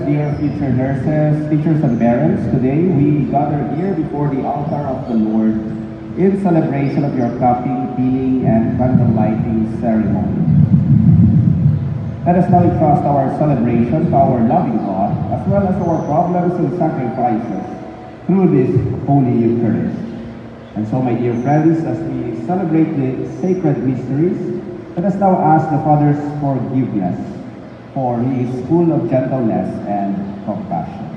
dear future nurses, teachers, and parents, today we gather here before the altar of the Lord in celebration of your cupping, peeling, and candle lighting ceremony. Let us now entrust our celebration to our loving God, as well as our problems and sacrifices through this Holy Eucharist. And so, my dear friends, as we celebrate the sacred mysteries, let us now ask the Father's forgiveness, for He is full of gentleness and compassion.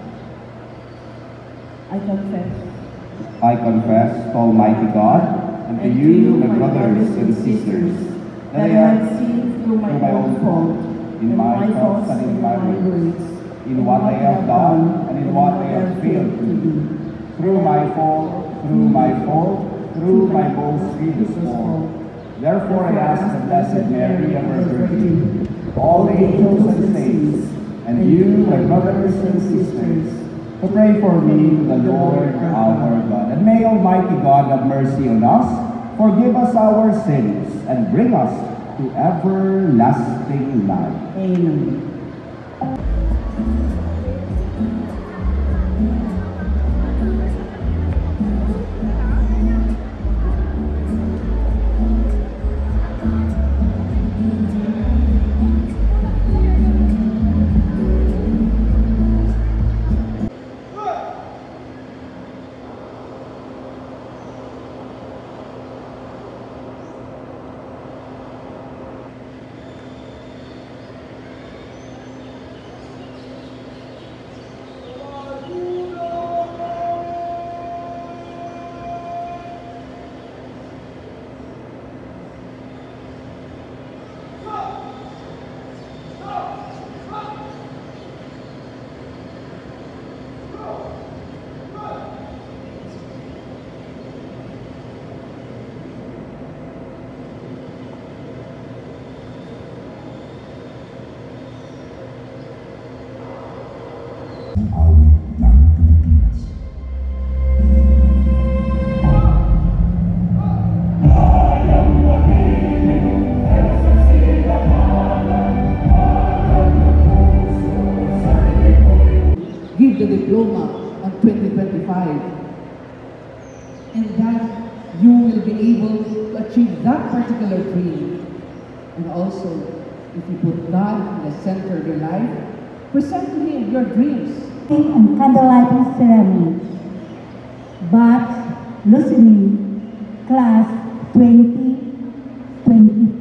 I confess. I confess to Almighty God and to you, my brothers and sisters, that I have sinned through my own fault, in my thoughts and in my words, in what I have done and in what I have failed to do, through my fault, through my most grievous fault. Therefore I ask the Blessed Mary, ever Virgin, all the angels and saints, and you, my brothers and sisters, to pray for me to the Lord our God. And may Almighty God have mercy on us, forgive us our sins, and bring us to everlasting life. Amen. Give the diploma on 2025, and that you will be able to achieve that particular dream. And also, if you put God in the center of your life, present to Him your dreams. And candlelighting ceremony, but listening, class 2025.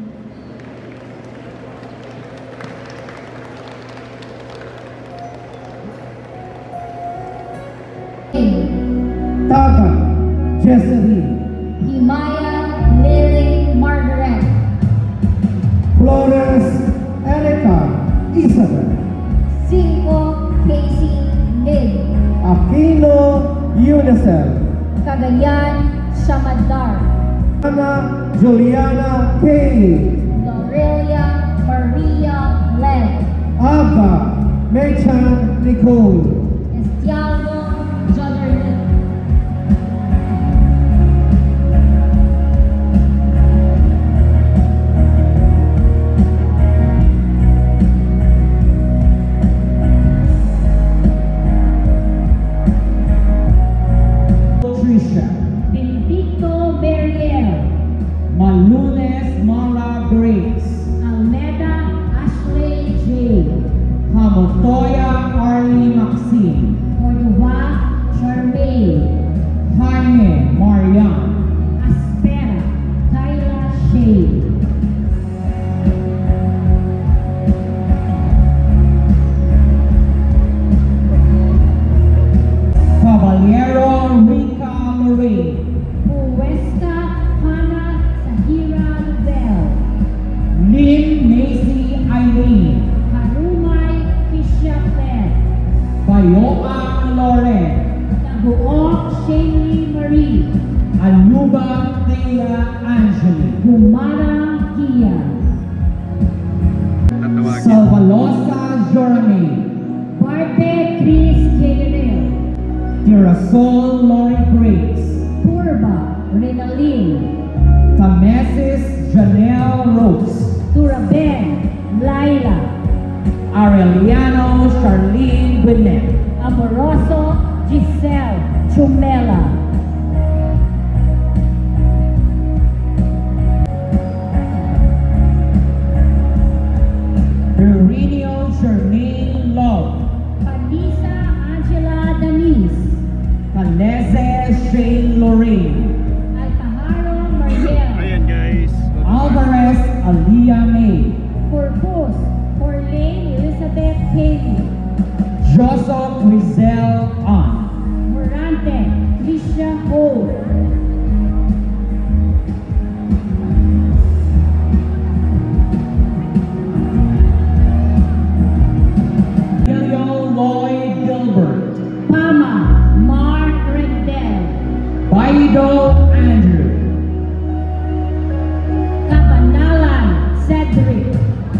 Taga, Jesseline. Himaya Lily Margaret. Flores, Erica, Isabel. 5 Casey Lynn. Aquino, Unicel. Cagayan Shamadar. Ana, Juliana, Kay. Lorelia Maria Len. Aga, Mechan, Nicole. Estiano Joderly. Patricia. Benedicto Berrier. Malunes, Mara Grace. Almeda Ashley J. Hamotoya, Arlie Maxine. Cordova Charmaine. Jaime, Marian. Aspera Tyla Shea. Caballero, Rica Lorraine. Puesta Hannah Sahira Lubel. Lynn, Macy, Irene. Harumay Kisha Pen. Bayoa, Lauren. Taguok Shaylee Marie. Aluba, Thea, Angeli. Gumara Kia. Salvalosa, Jeremy. Barte Chris Gabriel. Tirasol, Lori Grace. Turba Renalyn. Tamesis, Janelle Rose. Turaben Laila. Aureliano Charlene Gwinnett. Amoroso Giselle Chumela. Ireneo Charmaine Love. Panisa Angela Denise. Calese Shane Lorraine. Alpajaro Mariel. Ayan guys. Alvarez Aliyah May. Corpus Corlane Elizabeth Haley. Joseph Rizel An. Morante Tricia Ho. Emilio Lloyd Gilbert. Pama Mark Rendell. Baido Andrew. Kabanalan Cedric.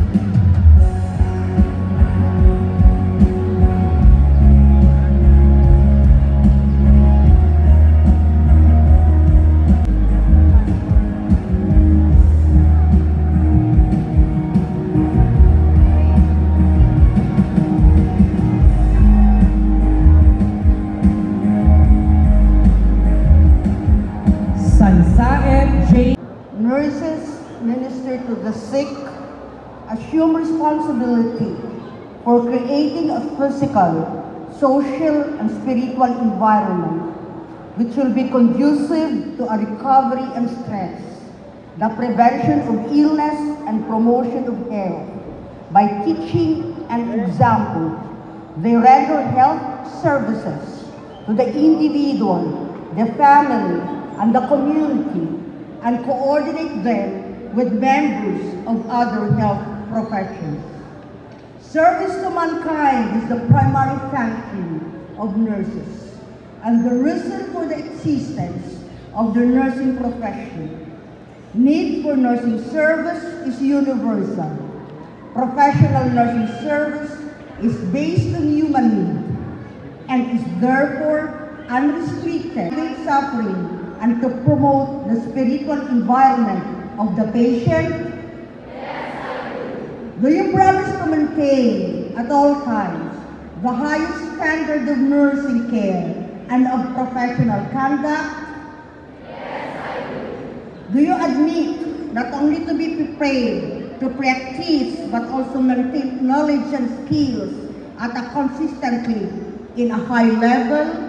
Sansaet J. Nurses minister to the sick, assume responsibility for creating a physical, social, and spiritual environment which will be conducive to a recovery and stress, the prevention of illness and promotion of health. By teaching and example, they render health services to the individual, the family, and the community, and coordinate them with members of other health professions. Service to mankind is the primary function of nurses, and the reason for the existence of the nursing profession. Need for nursing service is universal. Professional nursing service is based on human need and is therefore unrestricted to suffering and to promote the spiritual environment of the patient? Yes, I do. Do you promise to maintain at all times the highest standard of nursing care and of professional conduct? Yes, I do. Do you admit not only to be prepared to practice but also maintain knowledge and skills at a consistently in a high level?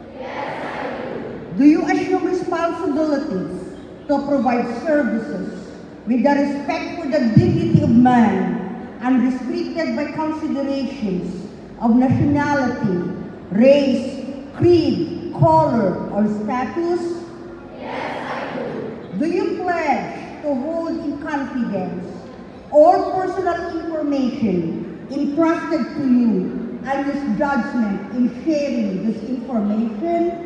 Do you assume responsibilities to provide services with the respect for the dignity of man, unrestricted by considerations of nationality, race, creed, color, or status? Yes, I do. Do you pledge to hold in confidence all personal information entrusted to you and use judgment in sharing this information?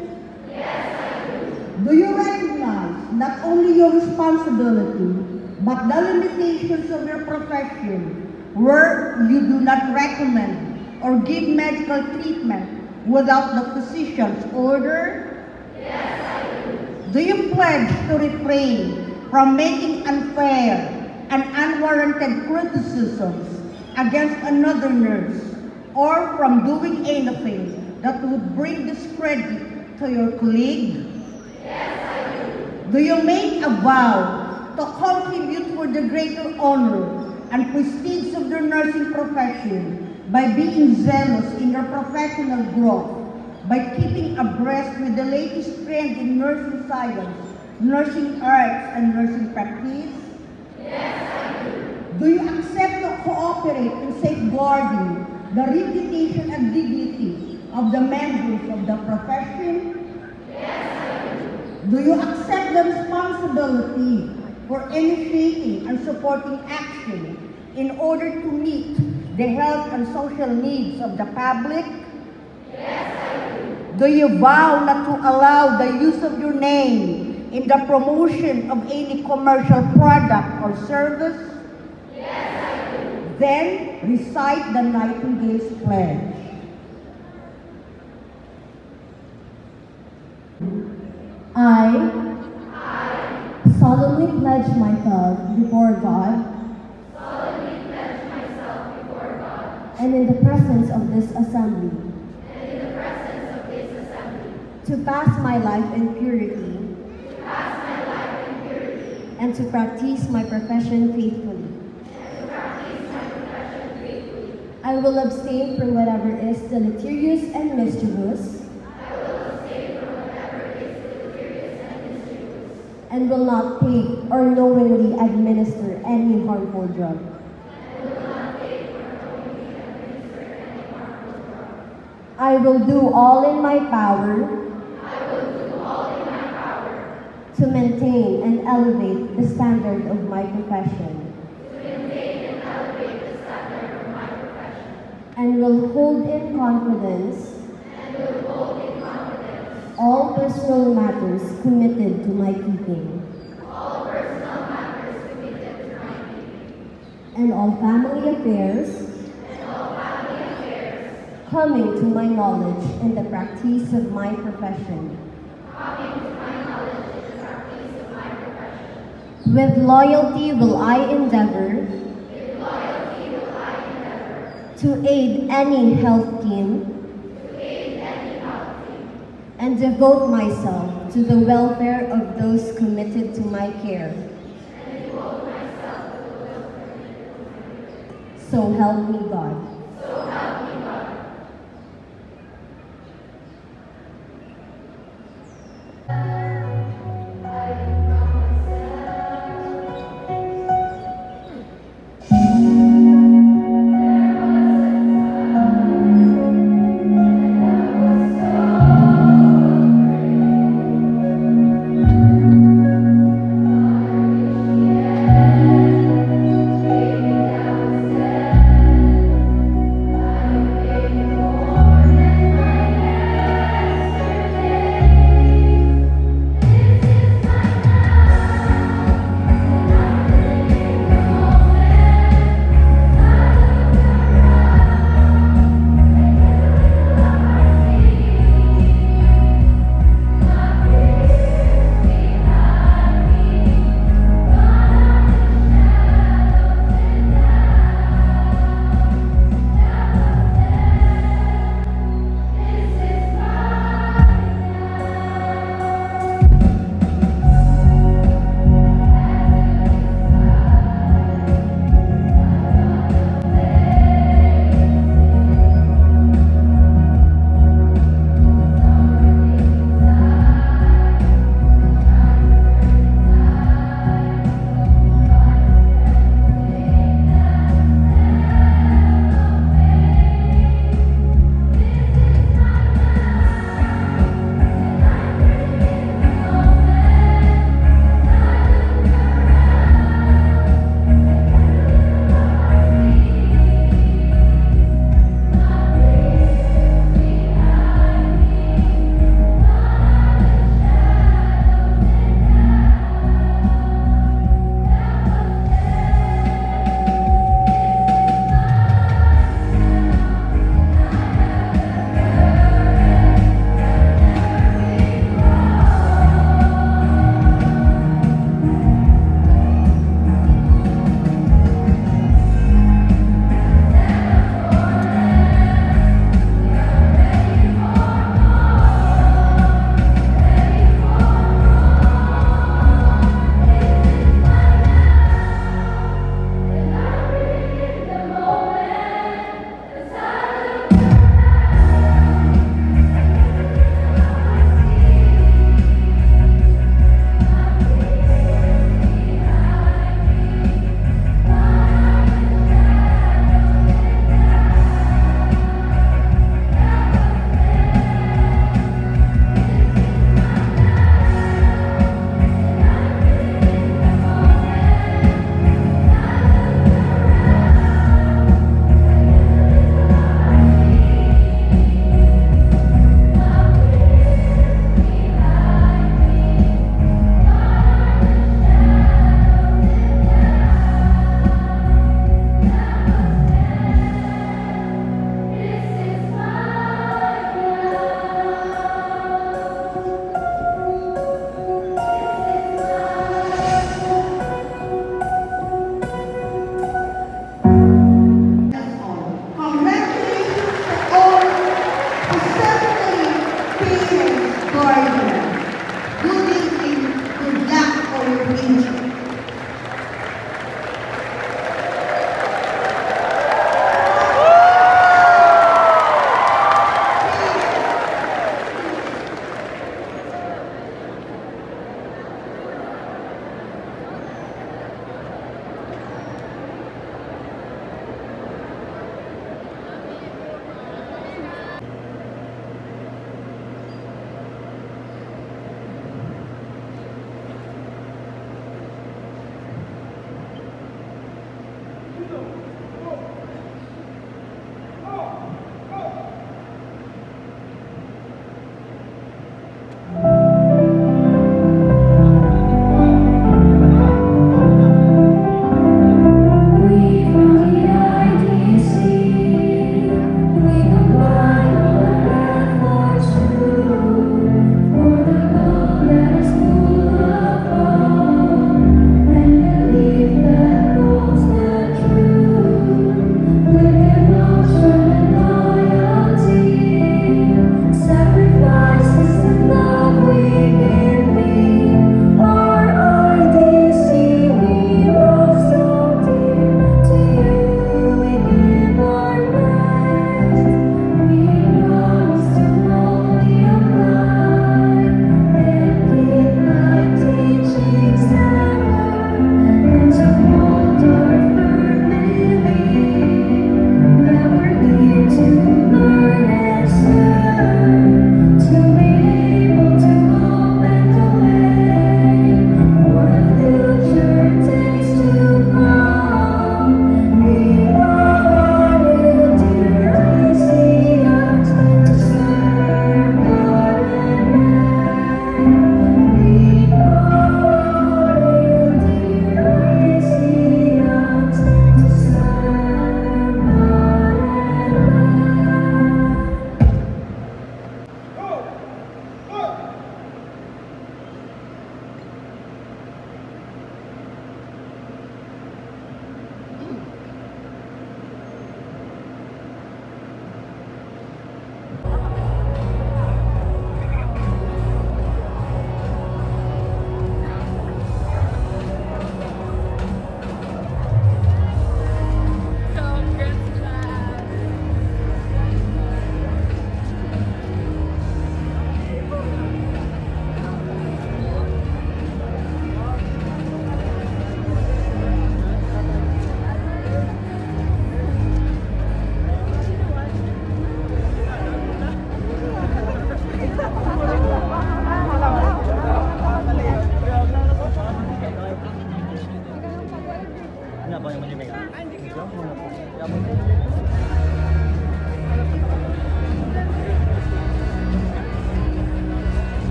Do you recognize not only your responsibility, but the limitations of your profession, where you do not recommend or give medical treatment without the physician's order? Yes, I do. Do you pledge to refrain from making unfair and unwarranted criticisms against another nurse, or from doing anything that would bring discredit to your colleague? Do you make a vow to contribute for the greater honor and prestige of the nursing profession by being zealous in your professional growth, by keeping abreast with the latest trend in nursing science, nursing arts, and nursing practice? Yes, I do. Do you accept to cooperate in safeguarding the reputation and dignity of the members of the profession? Do you accept the responsibility for initiating and supporting action in order to meet the health and social needs of the public? Yes, I do. Do you vow not to allow the use of your name in the promotion of any commercial product or service? Yes, I do. Then recite the Nightingale's Pledge. I solemnly pledge myself before God and in the presence of this assembly, to pass my life in purity, and to practice my profession faithfully. I will abstain from whatever is deleterious and mischievous, and will not take or knowingly administer any harmful drug. I will do all in my power to maintain and elevate the standard of my profession. And will hold in confidence all personal matters committed to my keeping. And all family affairs coming to my knowledge in the practice of my profession. With loyalty will I endeavor to aid any health team and devote myself to the welfare of those committed to my care. So help me God. duly